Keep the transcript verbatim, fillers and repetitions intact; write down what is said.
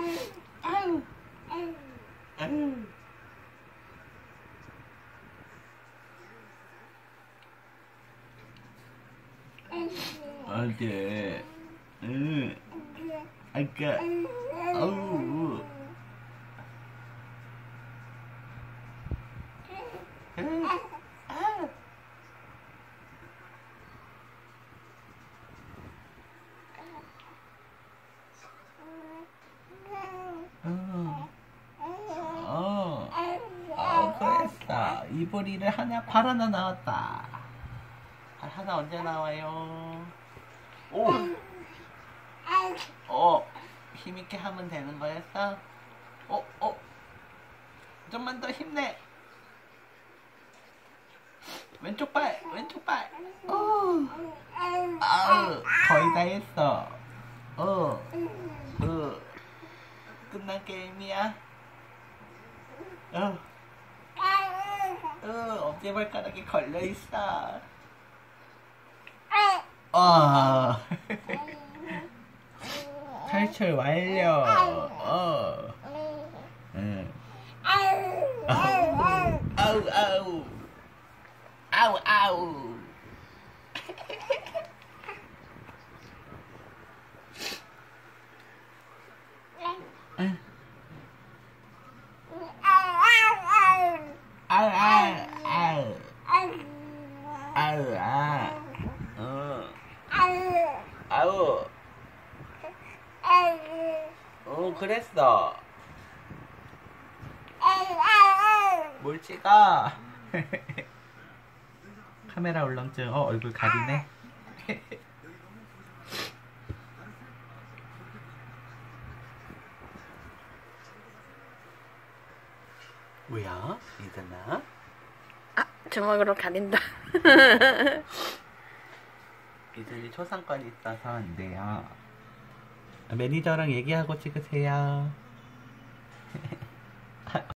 아유. 아유. 어디? 응. 아까. 아우. 어. 어. 어, 그랬어. 이불이를 하나, 발 하나 나왔다. 발 하나 언제 나와요? 오! 어, 힘있게 하면 되는 거였어? 어, 어. 좀만 더 힘내. 왼쪽 발, 왼쪽 발. 어. 아우, 거의 다 했어. 어. 어. 끝난 게임이야? 어. 어, 엄지발가락에 걸려있어. 어. 탈출 완료. 어. 응. 아우, 아우, 아우. 아우, 아우. 응. 아우, 아우, 아우. 아우, 아. 어. 아우. 어, 그랬어. 뭘 찍어? 카메라 울렁증. 어, 얼굴 가리네. 뭐야? 이드나? 아, 주먹으로 가린다. 이들이 초상권이 있어서 안 돼요. 매니저랑 얘기하고 찍으세요.